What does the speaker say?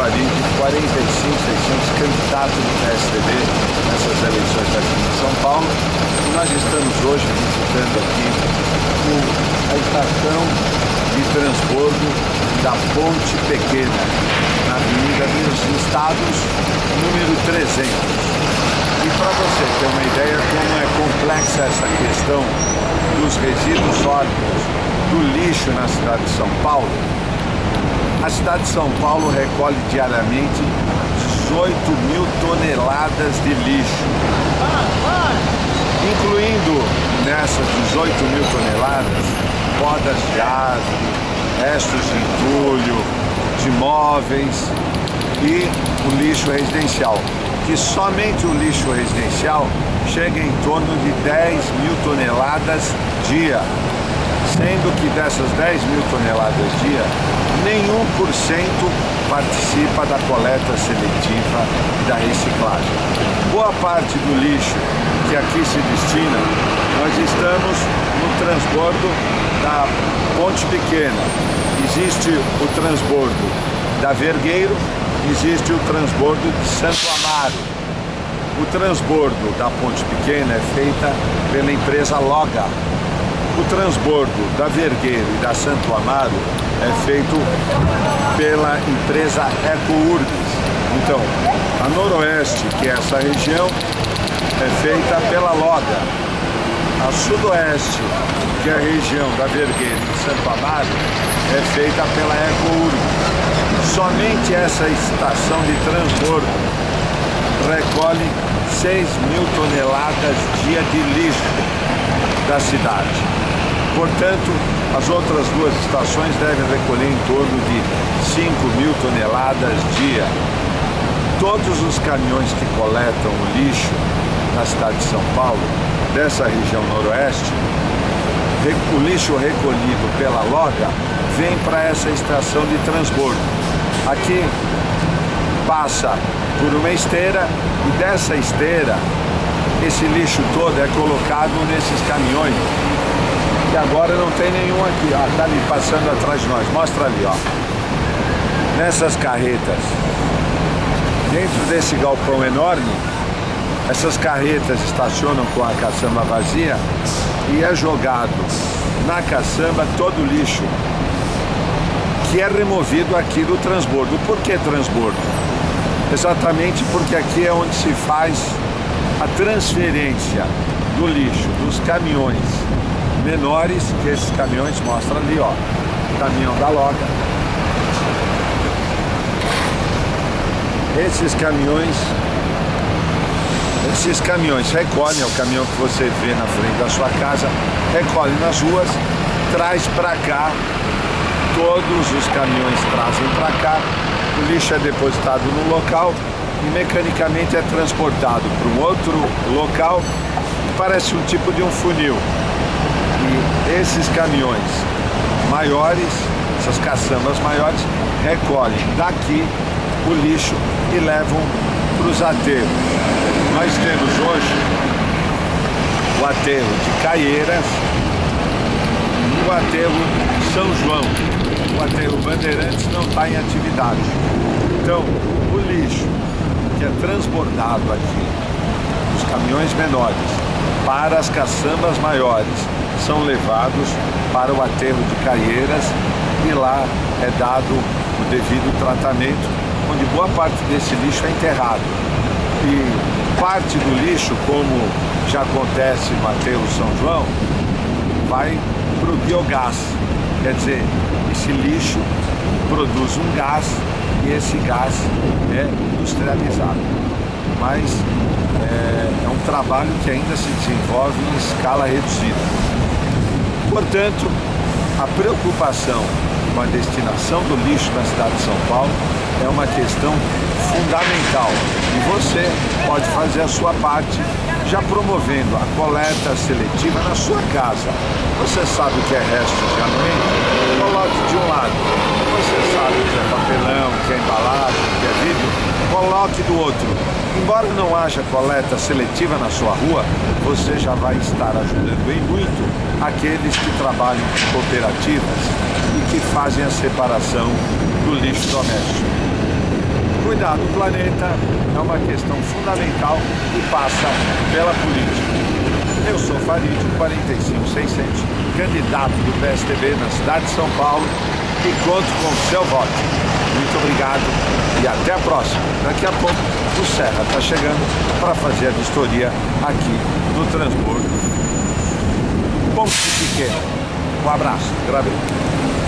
Farid, 45, 600, candidato do PSDB nessas eleições aqui em São Paulo. E nós estamos hoje visitando aqui a estação de transbordo da Ponte Pequena, na Avenida dos Estados, número 300. E para você ter uma ideia como é complexa essa questão dos resíduos sólidos, do lixo na cidade de São Paulo, a cidade de São Paulo recolhe diariamente 18 mil toneladas de lixo, incluindo nessas 18 mil toneladas podas de árvore, restos de entulho, de móveis e o lixo residencial, que somente o lixo residencial chega em torno de 10 mil toneladas dia, sendo que dessas 10 mil toneladas dia, nenhum por cento participa da coleta seletiva e da reciclagem. Boa parte do lixo que aqui se destina, nós estamos no transbordo da Ponte Pequena. Existe o transbordo da Vergueiro, existe o transbordo de Santo Amaro. O transbordo da Ponte Pequena é feita pela empresa Loga. O transbordo da Vergueiro e da Santo Amaro é feito pela empresa EcoUrbis. Então, a Noroeste, que é essa região, é feita pela Loga. A Sudoeste, que é a região da Vergueiro e Santo Amaro, é feita pela EcoUrbis. Somente essa estação de transbordo recolhe 6 mil toneladas dia de lixo da cidade. Portanto, as outras duas estações devem recolher em torno de 5 mil toneladas dia. Todos os caminhões que coletam o lixo na cidade de São Paulo, dessa região noroeste, o lixo recolhido pela Loga vem para essa estação de transbordo. Aqui passa por uma esteira e dessa esteira esse lixo todo é colocado nesses caminhões, que agora não tem nenhum aqui, ó, tá ali passando atrás de nós, mostra ali, ó. Nessas carretas, dentro desse galpão enorme, essas carretas estacionam com a caçamba vazia e é jogado na caçamba todo o lixo que é removido aqui do transbordo. Por que transbordo? Exatamente porque aqui é onde se faz a transferência do lixo dos caminhões menores, que esses caminhões mostram ali, ó, o caminhão da Loga. Esses caminhões recolhem, é o caminhão que você vê na frente da sua casa, recolhe nas ruas, traz para cá, todos os caminhões trazem para cá, o lixo é depositado no local e mecanicamente é transportado para um outro local, que parece um tipo de um funil. E esses caminhões maiores, essas caçambas maiores, recolhem daqui o lixo e levam para os aterros. Nós temos hoje o aterro de Caieiras e o aterro São João. O aterro Bandeirantes não está em atividade. Então, o lixo que é transbordado aqui, os caminhões menores, para as caçambas maiores, são levados para o aterro de Caieiras e lá é dado o devido tratamento, onde boa parte desse lixo é enterrado. E parte do lixo, como já acontece no aterro São João, vai para o biogás. Quer dizer, esse lixo produz um gás e esse gás é industrializado. Mas é um trabalho que ainda se desenvolve em escala reduzida. Portanto, a preocupação com a destinação do lixo na cidade de São Paulo é uma questão fundamental. E você pode fazer a sua parte já promovendo a coleta seletiva na sua casa. Você sabe o que é resto de alimento? Coloque de um lado. Você sabe o que é papelão, o que é embalagem, o que é vidro? Coloque do outro. Embora não haja coleta seletiva na sua rua, você já vai estar ajudando em muito aqueles que trabalham em cooperativas e que fazem a separação do lixo doméstico. cuidar do planeta é uma questão fundamental e passa pela política. Eu sou Farid, 45600, candidato do PSDB na cidade de São Paulo e conto com o seu voto. Muito obrigado e até a próxima. Daqui a pouco o Serra está chegando para fazer a vistoria aqui no transbordo Ponte Pequeno. Um abraço, gravei.